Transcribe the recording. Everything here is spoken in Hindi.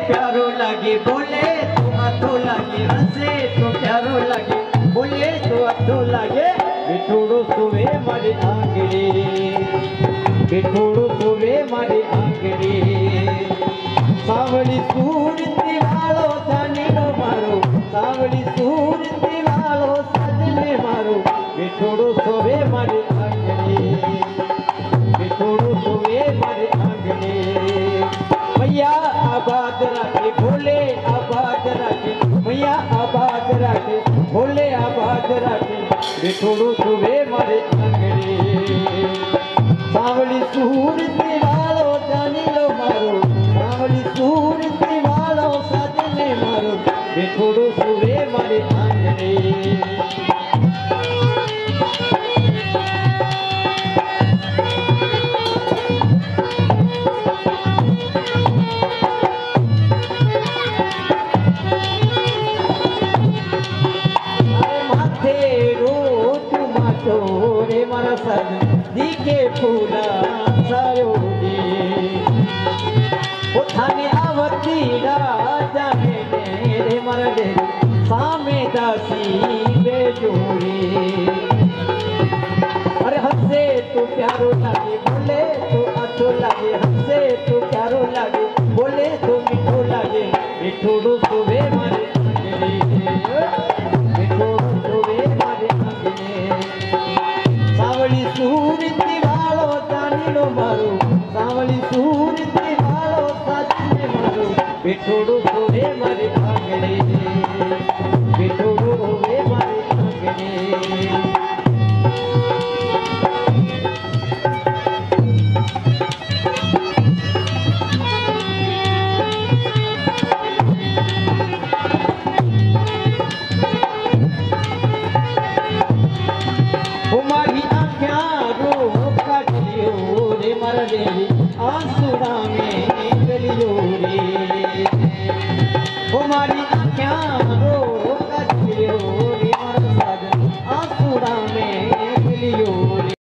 प्यारो लगे बोले तो अथो लगे हंसे तो प्यारो लगे बोले तो अथो लगे बिठोड़ो सुवे मारे आंगड़े बिठोड़ो सुवे मारे आंगड़े सावली सूरती वालो जानीनो मारो सावली सूरती वालो सजने मारो बिठोड़ो सुवे मारे आंगड़े बिठोड़ो सुवे मारे आंगड़े मैया आबाद रखे भोले आबाद रखे मैया आबाद रखे भोले आबाद रखे बिठोड़ो सुवे मारे आंगड़े सावली सूरती वालो जानी लो मारो सावली सूरती वालो सजने मारो बिठोड़ो सुवे मारे आंगड़े रे मारा सजन दिखे फूला सरोगे थाने आवती जाने रे मारा दे सामे दासी बेजोड़े अरे हंसे तो प्यारो लगे बोले तो अच्छो लगे हंसे तो प्यारो लगे बोले तो मीठो लगे बिठोड़ो सुवे मारे बिठोड़ो सुवे मारे सावली सूरती वालो जानीनो मारो सावली सूरती वालो सजने मारो बिठोड़ो सुवे मारे आंगड़े बिठोड़ो सुवे मारे आंगड़े आंसुरा में गलियो रे हमारी आँखें रो